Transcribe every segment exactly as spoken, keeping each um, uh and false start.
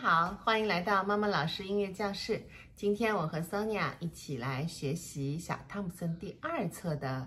好，欢迎来到妈妈老师音乐教室。今天我和 Sonia 一起来学习小汤姆森第二册的，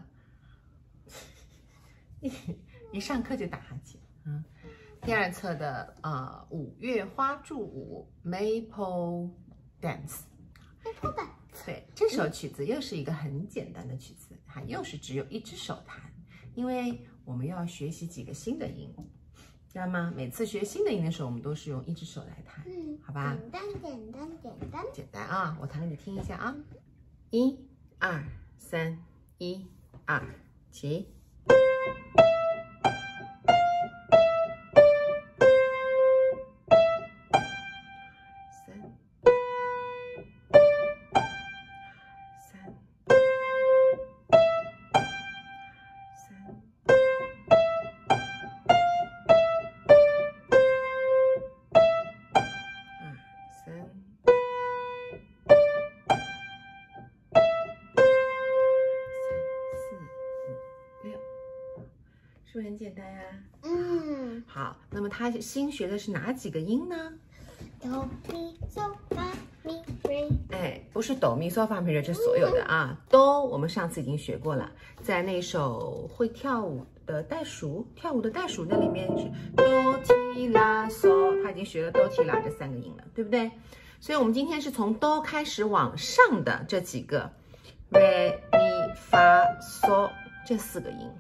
一上课就打哈欠，嗯，第二册的呃五月花柱舞 Maple Dance。Maple Dance。对，这首曲子又是一个很简单的曲子，哈，又是只有一只手弹，因为我们要学习几个新的音。 知道吗？每次学新的音的时候，我们都是用一只手来弹，嗯，好吧？ 简单，简单，简单， 简单啊！我弹给你听一下啊，一、二、三，一、二，起。三，三，三。 是不是很简单呀？ 嗯， 好。那么他新学的是哪几个音呢？ 哆咪嗦发咪瑞。 哎，不是哆咪嗦发咪瑞，这所有的啊。哆我们上次已经学过了，在那首会跳舞的袋鼠跳舞的袋鼠那里面是哆提拉嗦，他已经学了哆提拉这三个音了，对不对？所以我们今天是从哆开始往上的这几个 re mi fa so 这四个音。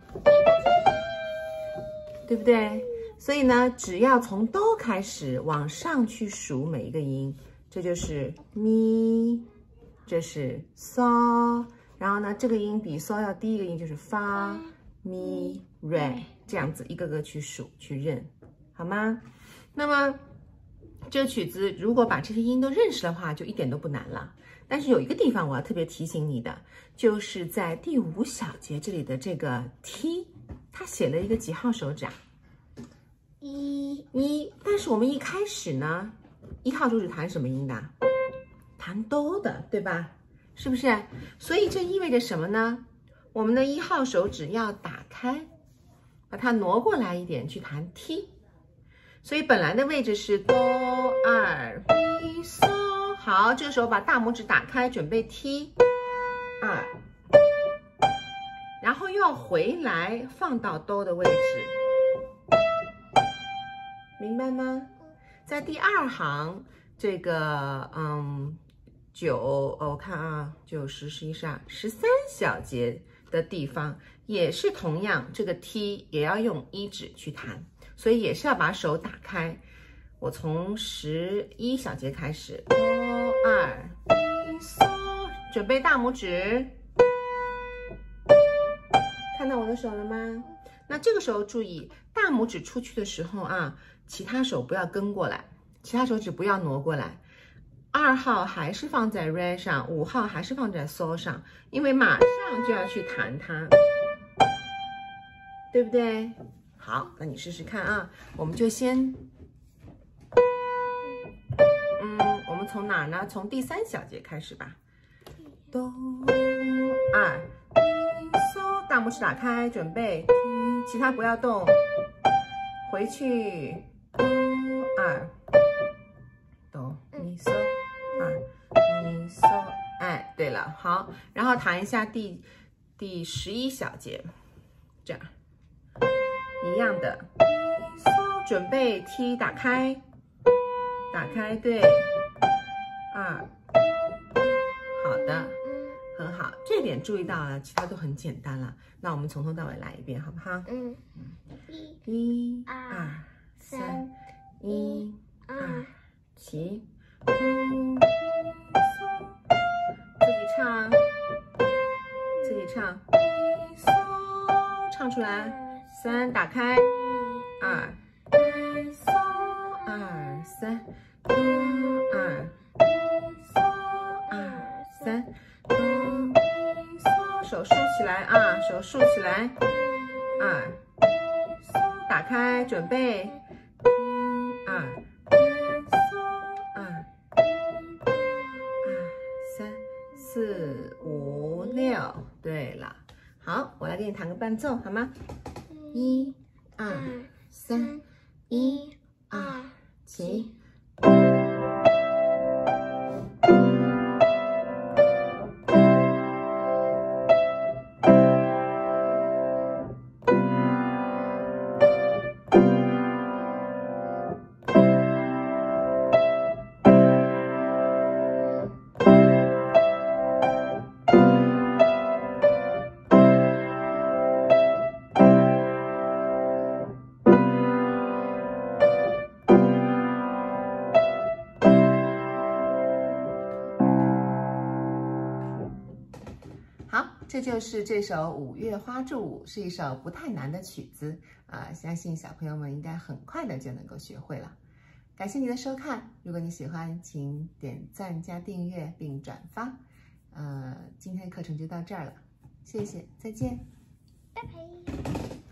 对不对？所以呢，只要从哆开始往上去数每一个音，这就是咪，这是嗦，然后呢，这个音比嗦要低一个音就是发、咪、瑞，这样子一个个去数去认，好吗？那么这个曲子如果把这些音都认识的话，就一点都不难了。但是有一个地方我要特别提醒你的，就是在第五小节这里的这个 T。 他写了一个几号手指啊？一一，但是我们一开始呢，一号手指弹什么音的？弹哆的，对吧？是不是？所以这意味着什么呢？我们的一号手指要打开，把它挪过来一点去弹 T。所以本来的位置是哆二咪嗦，好，这个时候把大拇指打开，准备 T 二。 然后又要回来放到哆的位置，明白吗？在第二行这个嗯九，哦，我看啊，九十、十一、十二、十三小节的地方，也是同样，这个 T 也要用一指去弹，所以也是要把手打开。我从十一小节开始，哆二咪嗦，准备大拇指。 看到我的手了吗？那这个时候注意，大拇指出去的时候啊，其他手不要跟过来，其他手指不要挪过来。二号还是放在 re 上，五号还是放在 so 上，因为马上就要去弹它，对不对？好，那你试试看啊。我们就先，嗯，我们从哪儿呢？从第三小节开始吧。哆二。 大拇指打开，准备，其他不要动，回去，哆二，哆咪嗦二咪嗦，哎，对了，好，然后弹一下第第十一小节，这样，一样的，咪嗦，准备 T 打开，打开，对，二，好的。 很好，这点注意到了，其他都很简单了。那我们从头到尾来一遍，好不好？嗯，一、二、三，一、二，起，哆咪嗦，自己唱，自己唱，咪嗦，唱出来。三，打开，二，咪嗦，二三，哆二，咪嗦，二三。 哆咪嗦，手竖起来啊，手竖起来，二咪嗦，打开，准备，一二咪嗦，二二三四五六，对了，好，我来给你弹个伴奏，好吗？一二三，一二起。 这就是这首《五月花柱舞》，是一首不太难的曲子啊、呃，相信小朋友们应该很快的就能够学会了。感谢你的收看，如果你喜欢，请点赞加订阅并转发。呃，今天课程就到这儿了，谢谢，再见， 拜拜。